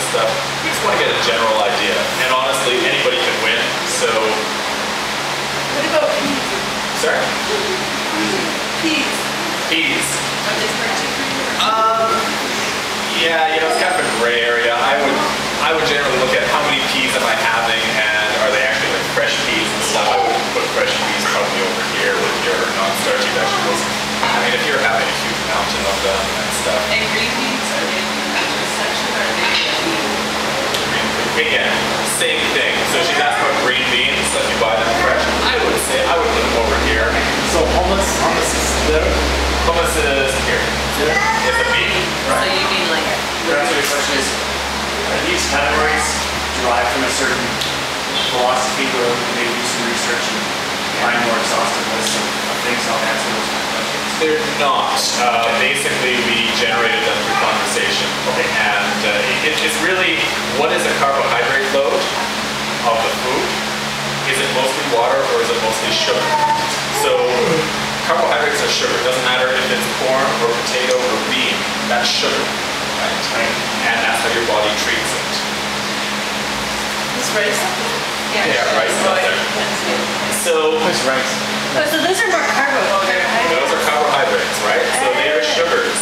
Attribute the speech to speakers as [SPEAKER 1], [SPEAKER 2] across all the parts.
[SPEAKER 1] stuff. We just want to get a general idea. And honestly, anybody can win. So,
[SPEAKER 2] What about peas?
[SPEAKER 1] sorry?
[SPEAKER 2] Peas.
[SPEAKER 1] Peas.
[SPEAKER 2] Are they starchy for you?
[SPEAKER 1] Yeah, you know, it's kind of a gray area. I would generally look at how many peas am I having, and are they actually like fresh peas and stuff. I would put fresh peas probably over here with your non-starchy vegetables. I mean, if you're having a huge mountain of them and stuff.
[SPEAKER 2] And green beans, are they in the section or are they
[SPEAKER 1] Again, same thing. So she's asked about green beans, let me buy them fresh. I would say I would put them over here.
[SPEAKER 3] So hummus is there?
[SPEAKER 1] Hummus is here. It's a bean.
[SPEAKER 2] So you mean like
[SPEAKER 3] The answer to your question is, are these categories derived from a certain philosophy where we maybe do some research and find more exhaustive list of things I'll answer those kind of questions?
[SPEAKER 1] They're not. Basically, we generated them through conversation.
[SPEAKER 3] Okay.
[SPEAKER 1] And it's really, what is a carbohydrate load of the food? Is it mostly water or is it mostly sugar? So carbohydrates are sugar. It doesn't matter if it's corn or potato or bean. That's sugar, right? And that's how your body treats it.
[SPEAKER 2] It's rice?
[SPEAKER 1] Yeah, rice is up there. So
[SPEAKER 3] What's rice?
[SPEAKER 4] Oh, so those are more carbohydrates.
[SPEAKER 1] those are carbohydrates, right? So they are sugars.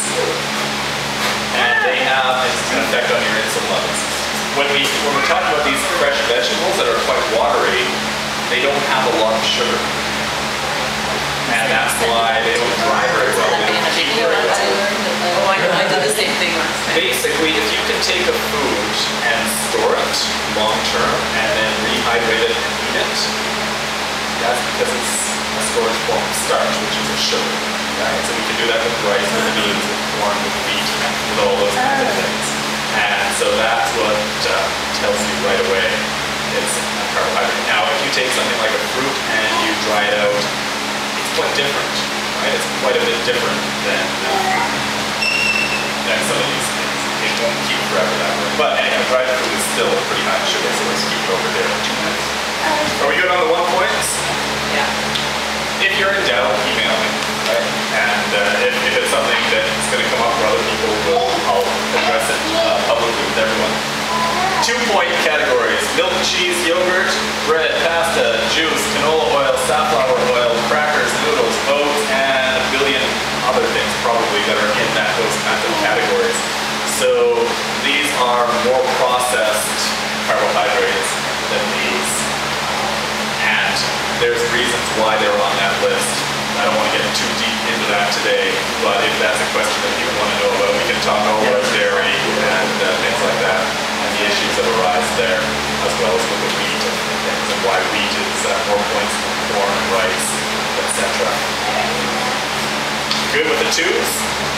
[SPEAKER 1] And they have an effect on your insulin levels. When we're talking about these fresh vegetables that are quite watery, they don't have a lot of sugar. And that's why they don't dry very well. They don't keep very well.
[SPEAKER 2] Oh, I know. I did the same thing last time.
[SPEAKER 1] Basically, if you can take a food and store it long term and then rehydrate it and eat it, that's because it's a storage form of starch, which is a sugar. Right? So we can do that with rice, with beans, with corn, with wheat, with all those kinds of things. And so that's what tells you right away it's a carbohydrate. Now, if you take something like a fruit and you dry it out, it's quite different, right? It's quite a bit different than some of these things. It won't keep forever that way. But anyhow, dried fruit is still pretty high in sugar, so let's keep it over there. Are we good on the 1 points?
[SPEAKER 2] Yeah.
[SPEAKER 1] If you're in doubt, email me, right? And if it's something that's going to come up for other people, I'll address it publicly with everyone. 2-point categories: milk, cheese, yogurt, bread, pasta, juice, canola oil, safflower oil, crackers, noodles, oats, and a billion other things probably that are in those kinds of categories. So these are more processed carbohydrates than these. And there's reasons why they're on that list. I don't want to get too deep into that today, but if that's a question that you want to know about, we can talk about dairy and things like that, and the issues that arise there, as well as with the wheat and things, and why wheat is more points than corn, rice, etc. Good with the twos?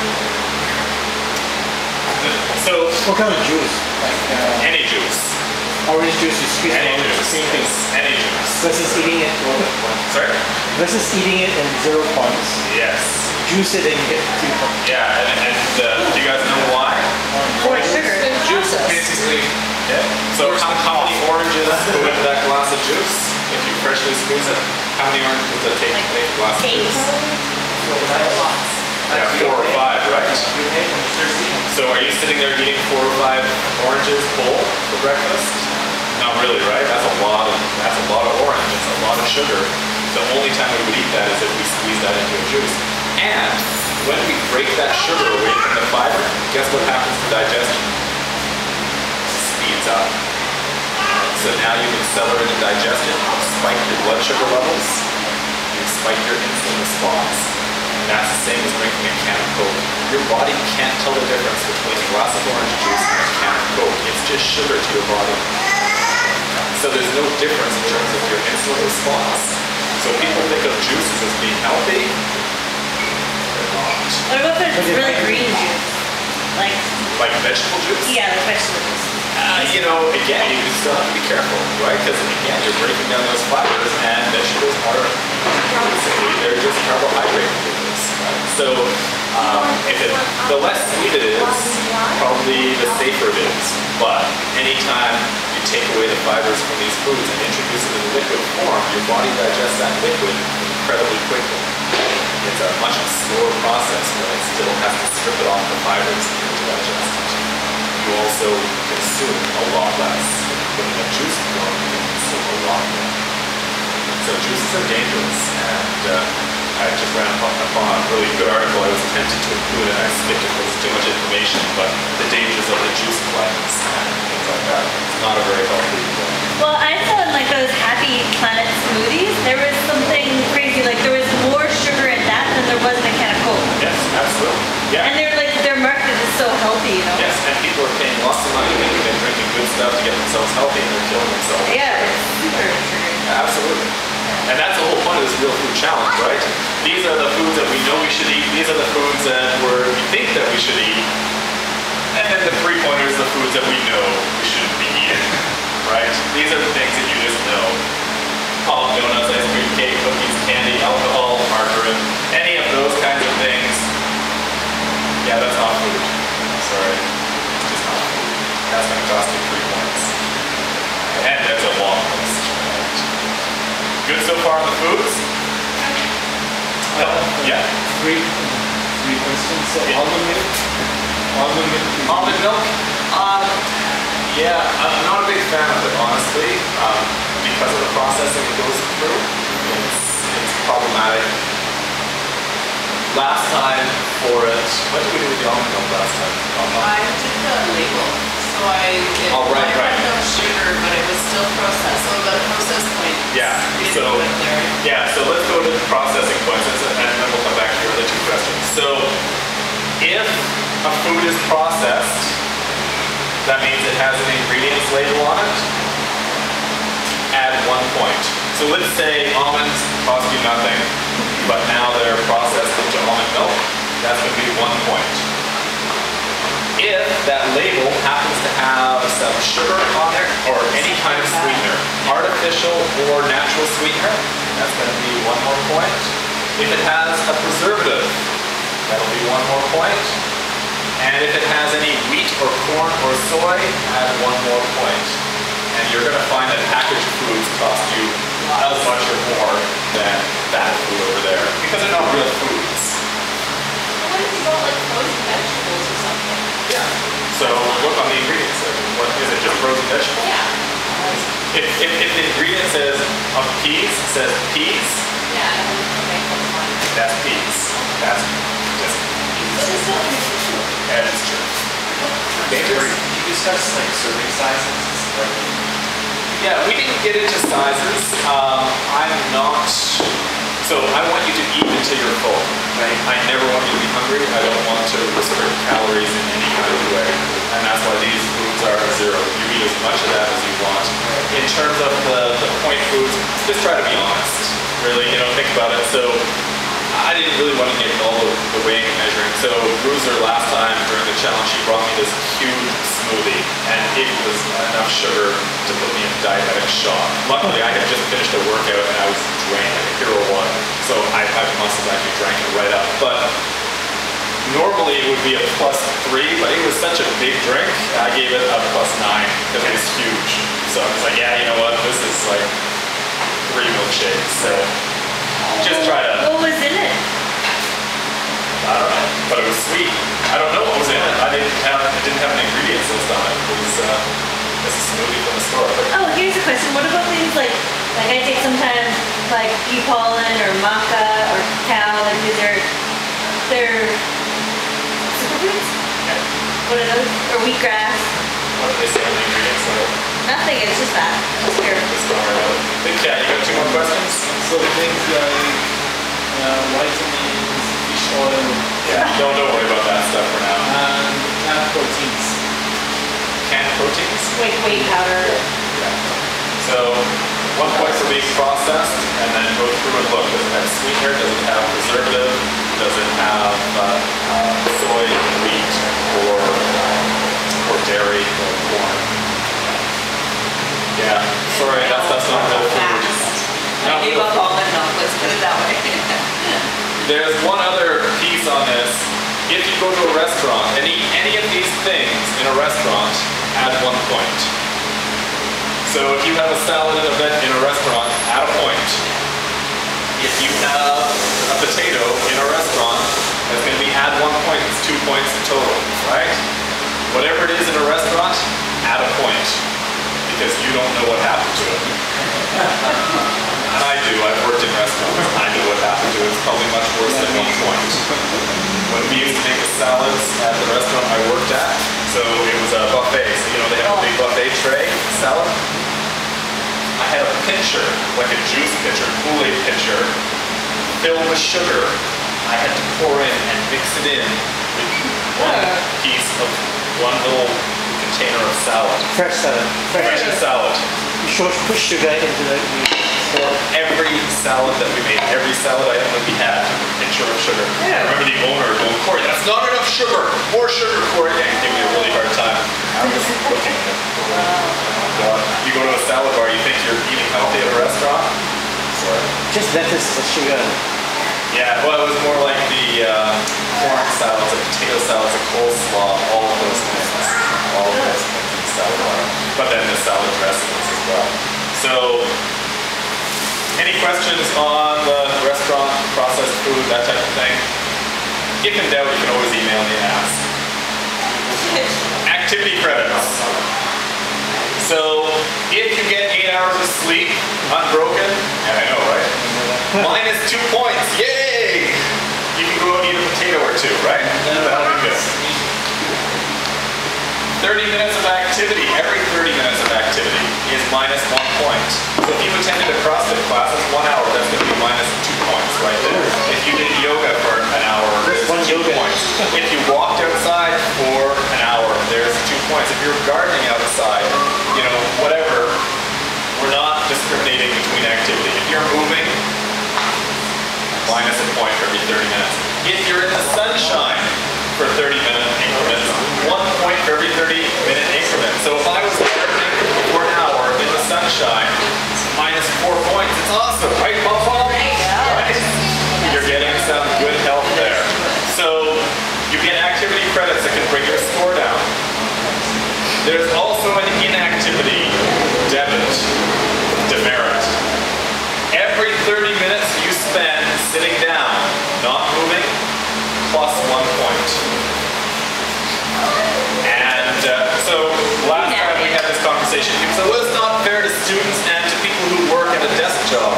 [SPEAKER 1] So,
[SPEAKER 3] What kind of juice? Like
[SPEAKER 1] any juice.
[SPEAKER 3] orange juice is sweet.
[SPEAKER 1] Any
[SPEAKER 3] and
[SPEAKER 1] juice.
[SPEAKER 3] Same thing.
[SPEAKER 1] Any juice.
[SPEAKER 3] Versus eating it.
[SPEAKER 1] Sorry?
[SPEAKER 3] Versus eating it in 0 points.
[SPEAKER 1] Yes.
[SPEAKER 3] Juice it and you get 3 points.
[SPEAKER 1] Yeah, and do you guys know why?
[SPEAKER 4] Or sugar.
[SPEAKER 1] Juice is basically, so how many oranges go into that glass of juice? If you freshly squeeze it, how many oranges does it take to make a glass of juice? Yeah, 4 or 5, right? So are you sitting there eating 4 or 5 oranges whole for breakfast? Not really, right? That's a lot of orange. It's a lot of sugar. The only time we would eat that is if we squeeze that into a juice. And when we break that sugar away from the fiber, guess what happens to digestion? Speeds up. So now you've accelerated digestion, spiked your blood sugar levels, you've spiked your insulin response. And that's the same as drinking a can of Coke. Your body can't tell the difference between a glass of orange juice and a can of Coke. It's just sugar to your body. So there's no difference in terms of your insulin response. So people think of juices as being healthy. They're not.
[SPEAKER 4] What about if it's really green juice?
[SPEAKER 1] Like vegetable juice?
[SPEAKER 4] Yeah, like vegetable juice.
[SPEAKER 1] You know, again, you still have to be careful, right? Because again, you're breaking down those fibers, and vegetables are basically they're just carbohydrate foods. Right? So the less sweet it is, probably the safer it is. But anytime you take away the fibers from these foods and introduce them in liquid form, your body digests that liquid incredibly quickly. It's a much slower process, but it still has to strip it off the fibers to digest it. You also consume consume a lot less. But in a juice form, you can consume a lot more. So juices are dangerous, and I just ran upon a really good article. I was tempted to include it. I skipped it because it's too much information, but the dangers of the juice cleanse and things like that. It's not a very healthy
[SPEAKER 4] Well, I saw in like those Happy Planet smoothies, there was something crazy. Like there was more sugar in that than there was in a can of Coke.
[SPEAKER 1] Yes, absolutely. Yeah.
[SPEAKER 4] And they're like, their market is so healthy, you know?
[SPEAKER 1] Yes, and people are paying lots of money thinking they're drinking good stuff to get themselves healthy, and they're killing themselves.
[SPEAKER 4] Yeah, it's super sugary.
[SPEAKER 1] Absolutely. And that's the whole point of this Real Food Challenge, right? These are the foods that we know we should eat. These are the foods that we think that we should eat. And then the 3-pointers, the foods that we know we shouldn't be eating, right? These are the things that you just know. All donuts, ice cream, cake, cookies, candy, alcohol, margarine, any of those kinds of things. Yeah, that's not food. Sorry. It's just not food. That's going to cost you 3 points. And there's a long list. Good so far on the foods? Yeah.
[SPEAKER 5] Three questions. So
[SPEAKER 1] Yeah.
[SPEAKER 5] almond milk. Almond milk.
[SPEAKER 1] Almond milk? Yeah, I'm not a big fan of it, honestly. Because of the processing it goes through, it's problematic. Last time for it, what did we do with the almond milk last time?
[SPEAKER 2] I did the label, so
[SPEAKER 1] Oh, right,
[SPEAKER 2] I
[SPEAKER 1] right.
[SPEAKER 2] had no sugar, but it was still processed, so the process point.
[SPEAKER 1] Yeah, so, let's go to the processing points, and then we'll come back to your other 2 questions. So, if a food is processed, that means it has an ingredients label on it, add 1 point. So let's say almonds cost you nothing, but now they're processed into almond milk, that's going to be 1 point. If that label happens to have some sugar on it, or any kind of sweetener, artificial or natural sweetener, that's going to be 1 more point. If it has a preservative, that'll be 1 more point. And if it has any wheat or corn or soy, add 1 more point. And you're going to find that packaged foods cost you as much or more than that food over there, because they're not real foods.
[SPEAKER 2] What if you bought like frozen vegetables or something?
[SPEAKER 1] Yeah. So look on the ingredients. What is it? Just frozen vegetables?
[SPEAKER 2] Yeah.
[SPEAKER 1] If the ingredient says of peas, says peas,
[SPEAKER 2] Yeah, okay, that's fine.
[SPEAKER 1] that's peas. That's just
[SPEAKER 2] But it's still nutritional.
[SPEAKER 1] that is true. Dangerous.
[SPEAKER 3] Can you discuss like serving sizes? Like,
[SPEAKER 1] Yeah, we didn't get into sizes. I'm not. So I want you to eat until you're full.
[SPEAKER 3] right?
[SPEAKER 1] I never want you to be hungry. I don't want to restrict calories in any kind of way. And that's why these foods are 0. You eat as much of that as you want. In terms of the point foods, just try to be honest. Really, think about it. So I didn't really want to get all the weighing and measuring. So Bruiser last time during the challenge, she brought me this huge smoothie, and it was enough sugar to put me in diabetic shock. Luckily, I had just finished a workout and I was drained like a hero one, so I must have actually drank it right up. But normally it would be a +3, but it was such a big drink, I gave it a +9 because it was huge. So I was like, yeah, you know what? This is like 3 milkshakes. So just try to.
[SPEAKER 4] What was in it?
[SPEAKER 1] I don't know, but it was sweet. I don't know what was in it. It didn't have an ingredients list on it. It was just a smoothie from the store. But
[SPEAKER 4] Oh, here's a question. What about things like I take sometimes like pea pollen or maca or cacao, like they're superfoods?
[SPEAKER 1] yeah,
[SPEAKER 4] What are those? Or wheatgrass?
[SPEAKER 1] what did they say on the ingredients list?
[SPEAKER 4] Nothing, it's just that. It's here.
[SPEAKER 1] Just don't worry about it. Big Cat, you got 2 more questions?
[SPEAKER 5] So things like vitamins, fish oil,
[SPEAKER 1] Yeah, don't worry about that stuff for now.
[SPEAKER 5] and plant proteins.
[SPEAKER 1] Canned proteins?
[SPEAKER 4] Whey powder.
[SPEAKER 1] Yeah. So 1 point for being processed, and then go through and look. Does it have sweetener? Does it have preservative? Does it have soy, wheat, or dairy, or corn? Yeah, sorry, that stuff's not real food.
[SPEAKER 2] I gave up almond milk, let's put it that way.
[SPEAKER 1] There's one other piece on this. If you go to a restaurant and eat any of these things in a restaurant, add 1 point. So if you have a salad and a veg in a restaurant, add a point. If you have a potato in a restaurant, that's going to add 1 point. It's 2 points in total, right? Whatever it is in a restaurant, add a probably much worse than 1 point. When we used to make the salads at the restaurant I worked at, so it was a buffet, so you know they have a big buffet tray salad. I had a pitcher, like a juice pitcher, Kool-Aid pitcher, filled with sugar. I had to pour in and mix it in with one little container of salad.
[SPEAKER 6] Fresh salad.
[SPEAKER 1] Fresh salad.
[SPEAKER 6] You should put sugar into the
[SPEAKER 1] For every salad that we made, every salad item that we had, a pitcher of sugar. I remember the owner going, Corey, that's not enough sugar. More sugar, Corey. And he gave me a really hard time. I was looking at it. God. You go to a salad bar, you think you're eating healthy at a restaurant? Sorry.
[SPEAKER 6] just lettuce and sugar.
[SPEAKER 1] Yeah, well, it was more like the corn salads, the potato salads, the coleslaw, all of those things. All of those things in salad bar. But then the salad dressings as well. So, any questions on the restaurant, processed food, that type of thing? If in doubt, you can always email me and ask. Activity credits. So, if you get 8 hours of sleep unbroken, and I know, right? Minus 2 points, yay! You can go and eat a potato or two, right? That'll be good. 30 minutes of activity, every 30 minutes of activity is minus 1 point. So if you attended a CrossFit class, it's 1 hour, that's going to be minus 2 points right there. If you did yoga for an hour, there's 2 points. If you walked outside for an hour, there's 2 points. If you're gardening outside, you know, whatever, we're not discriminating between activity. If you're moving, minus a point for every 30 minutes. If you're in the sunshine for 30-minute increments, 1 point for every 30-minute increment. So if I was gardening for an hour in the sunshine, minus 4 points. It's awesome, right, Buffalo? Right? You're getting some good health there. So you get activity credits that can bring your score down. There's also an inactivity debit, demerit. Every 30 minutes you spend sitting down, not moving, plus 1 point. And so last time we had this conversation, people said, well, it's not fair to students and to people who work at a desk job.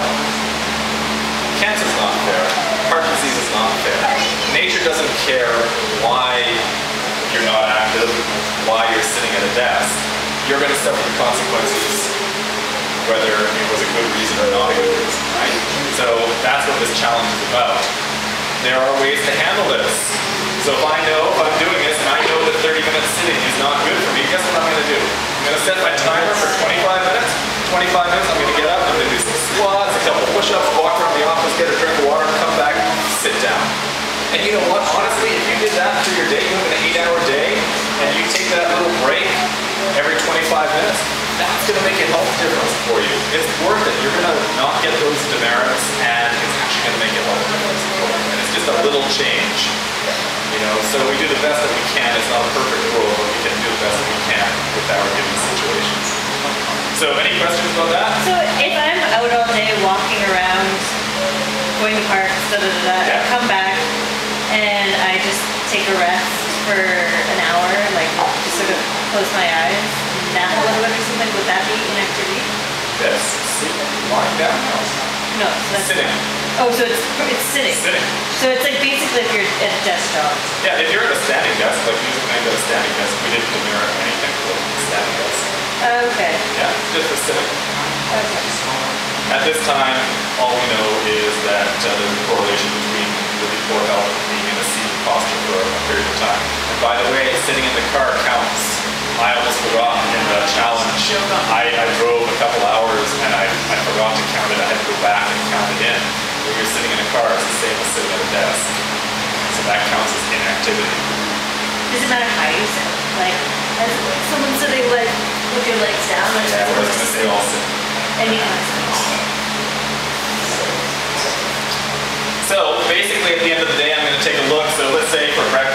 [SPEAKER 1] Cancer's not fair. Heart disease is not fair. Nature doesn't care why you're not active, why you're sitting at a desk. You're going to suffer the consequences whether it was a good reason or not a good reason, right? So that's what this challenge is about. There are ways to handle this. So if I know, if I'm doing this, and I know that 30 minutes sitting is not good for me, guess what I'm going to do? I'm going to set my timer for 25 minutes. 25 minutes, I'm going to get up, I'm going to do some squats, a couple push-ups, walk around the office, get a drink of water, come back, sit down. And you know what, honestly, if you did that through your day, you have an 8-hour day, and you take that little break every 25 minutes, that's going to make a health difference for you. It's worth it. You're going to not get those demerits, and it's actually going to make a health difference for you. And it's just a little change. You know, so we do the best that we can. It's not a perfect world, but we can do the best that we can with our given situations. So any questions about that?
[SPEAKER 4] So if I'm out all day walking around, going to parks, I come back and I just take a rest for an hour, like just sort of close my eyes, nap a little bit or something, would that be inactivity?
[SPEAKER 1] Yes. Lying down.
[SPEAKER 4] No, so that's
[SPEAKER 1] Sitting.
[SPEAKER 4] Oh, so it's sitting.
[SPEAKER 1] Sitting.
[SPEAKER 4] So it's like basically if you're at a desk job.
[SPEAKER 1] Yeah, if you're at a standing desk, like music night at a standing desk, we didn't demerit anything for the standing desk.
[SPEAKER 4] Okay.
[SPEAKER 1] Yeah, just for sitting.
[SPEAKER 4] Okay.
[SPEAKER 1] At this time, all we know is that there's a correlation between really poor health and being in a seated posture for a period of time. And by the way, sitting in the car counts. I almost forgot in the challenge. I drove a couple hours and I forgot to count it. I had to go back and count it in. When you're sitting in a car, it's the same as sitting at a desk. So that counts as inactivity.
[SPEAKER 4] Does it matter how you sit? Like, as someone sitting like with your legs down, like
[SPEAKER 1] Yeah, we're just going to say all sit.
[SPEAKER 4] any kind of sit.
[SPEAKER 1] So basically at the end of the day, I'm going to take a look. So let's say for breakfast,